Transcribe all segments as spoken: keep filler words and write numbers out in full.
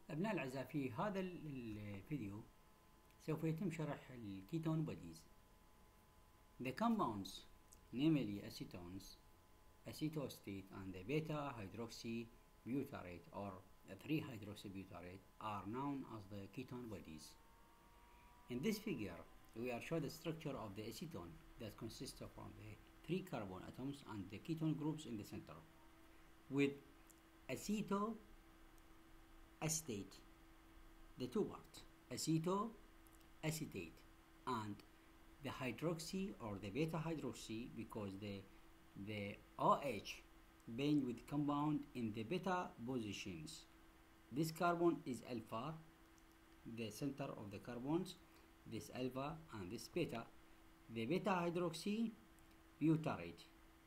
أبناء الأعزاء، في هذا الفيديو سوف يتم شرح الكيتون بوديز. The compounds, namely acetones, acetostate and the beta hydroxybutyrate or three hydroxybutyrate are known as the ketone bodies. In this figure, we are showing the structure of the acetone that consists of the three carbon atoms and the ketone groups in the center, with aceto acetate, the two parts, aceto acetate, and the hydroxy or the beta hydroxy, because the the OH being with compound in the beta positions. This carbon is alpha, the center of the carbons, this alpha and this beta, the beta hydroxy butyrate,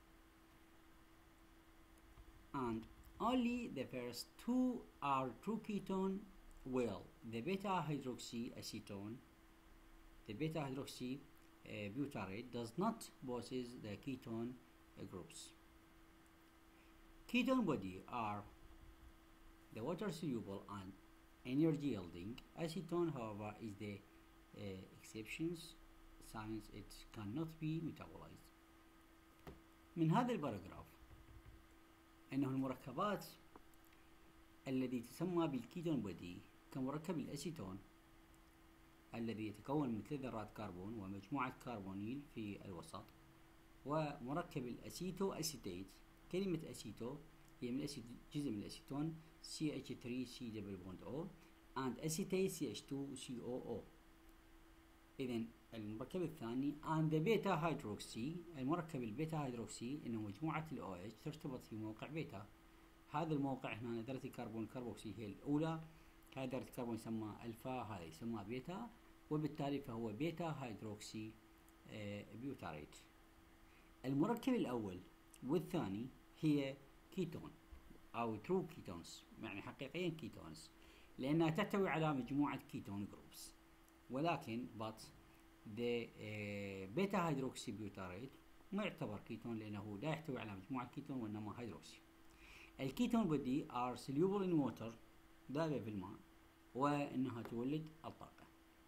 and only the first two are true ketone. Well, the beta hydroxy acetone, the beta hydroxy uh, butyrate does not possess the ketone uh, groups. Ketone body are the water soluble and energy yielding. Acetone, however, is the uh, exceptions, since it cannot be metabolized. من هذا الباراجراف أنه المركبات الذي تسمى بالكيتون بودي كمركب الأسيتون الذي يتكون من ثلاث ذرات كربون ومجموعة كربونيل في الوسط، ومركب الأسيتو أسيتيت. كلمة أسيتو هي من أسيت جزء من الأسيتون سي إتش ثري سي double bond O and acetate سي إتش تو سي أو أو. إذن المركب الثاني and the beta hydroxy، المركب البيتا هيدروكسي إنه مجموعة ال OH ترتبط في موقع بيتا. هذا الموقع هنا ذرة الكربون كربوكسي هي الأولى، هذه ذرة الكربون يسمى ألفا، هذا يسمى بيتا، وبالتالي فهو بيتا هيدروكسي آه بيوتاريت. المركب الأول والثاني هي كيتون أو ترو كيتونز، يعني حقيقيا كيتونز، لأنها تحتوي على مجموعة كيتون جروبس، ولكن but the uh, beta hydroxybutyrate ما يعتبر كيتون لأنه لا يحتوي على مجموعة كيتون وإنما هيدروكسي. الكيتون بودي are soluble in water، دابة في الماء، وإنها تولد الطاقة.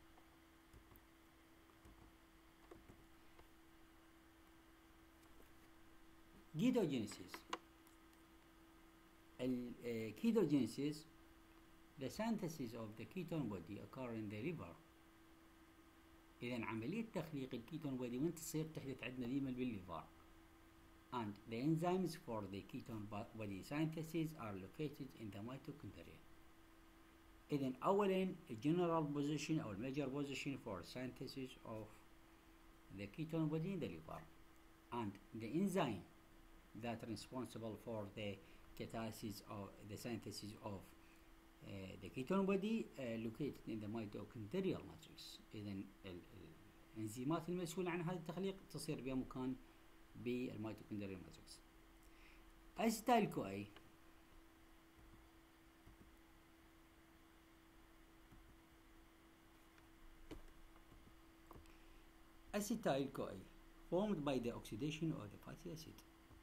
Ketogenesis. Ketogenesis, the synthesis of the ketone body occur in the liver. إذن عملية تخليق الكيتون بودي وين تصير؟ تحدث عندنا ديما بالليفر. And the enzymes for the ketone body synthesis are located in the mitochondria. إذن أولا general position أو major position for synthesis of the ketone body in the liver, and the enzyme that are responsible for the catalysis of the synthesis of uh, the ketone body uh, located in the mitochondrial matrix. إذن الإنزيمات المسؤولة عن هذا التخليق تصير بمكان بالميتوكوندريال ماتريكس. أسيتايل كوي Acetyl CoA formed by the oxidation of the fatty acid.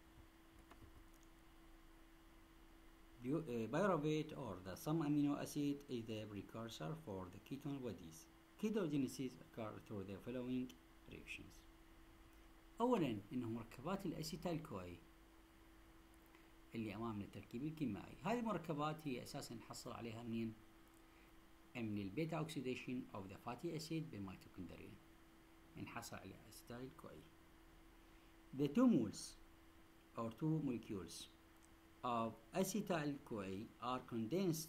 Pyruvate or the some amino acid is the precursor for the ketone bodies. Ketogenesis occurs through the following reactions. أولا إنه مركبات الأسيتايل كوي اللي أمامنا التركيب الكيميائي، هذه المركبات هي أساسا نحصل عليها منين؟ من البيتا أوكسيديشن of the fatty acid بالميتوكوندريا نحصل على أسيتايل كوي. The two moles or two molecules of acetyl CoA are condensed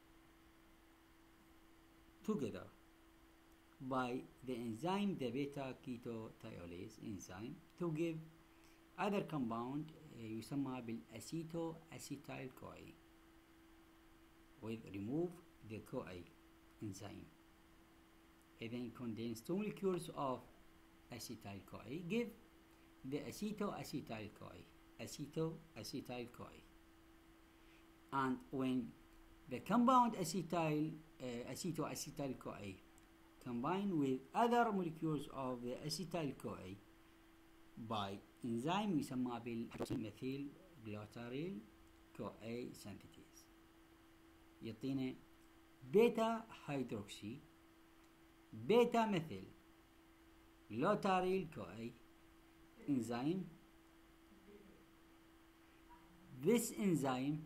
together by the enzyme the beta ketothiolase enzyme to give other compound uh, يسمى بالأسيتو أسيتايل CoA with remove the CoA enzyme. And then condense two molecules of acetyl CoA give the aceto acetyl CoA, aceto acetyl CoA. And when the compound acetyl uh, aceto acetyl CoA combine with other molecules of the acetyl CoA by enzyme يسمى بالميثيل جلوتاريل CoA synthase، يعطينا beta hydroxy beta methyl glutaryl CoA enzyme. This enzyme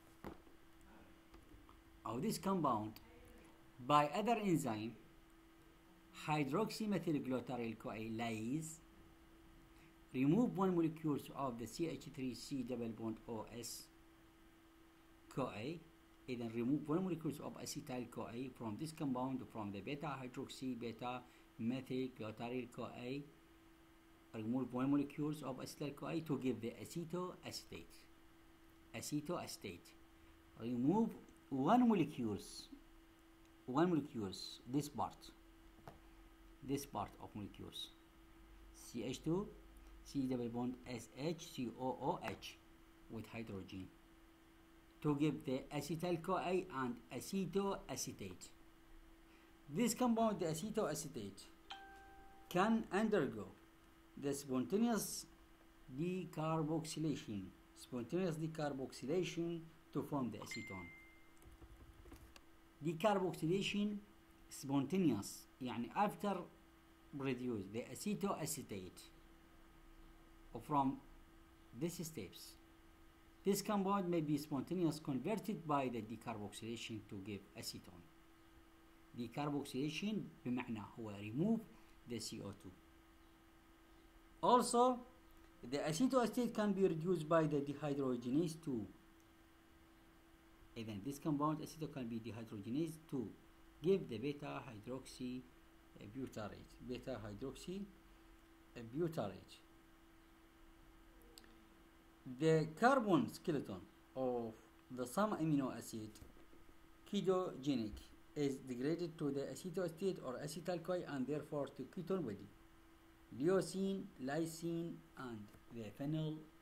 or this compound by other enzyme hydroxymethylglutaryl CoA lyase remove one molecule of the C H three C double bond O S CoA, then remove one molecule of acetyl CoA from this compound from the beta hydroxy beta methylglutaryl CoA. Remove one molecule of acetyl CoA to give the acetoacetate. Acetoacetate. Remove one molecules, one molecules, this part, this part of molecules, C H two, C double bond S H, C O O H with hydrogen to give the acetyl CoA and acetoacetate. This compound, the acetoacetate, can undergo the spontaneous decarboxylation, spontaneous decarboxylation to form the acetone. Decarboxylation spontaneous, يعني after produce the acetoacetate from these steps. This compound may be spontaneous converted by the decarboxylation to give acetone. Decarboxylation بمعنى هو remove the C O two. Also, the acetoacetate can be reduced by the dehydrogenase two. Then this compound acetate can be dehydrogenase to give the beta hydroxy butyrate. Beta hydroxy butyrate. The carbon skeleton of the some amino acid ketogenic is degraded to the acetoacetate or acetyl CoA and therefore to ketone body, leucine, lysine, and the phenyl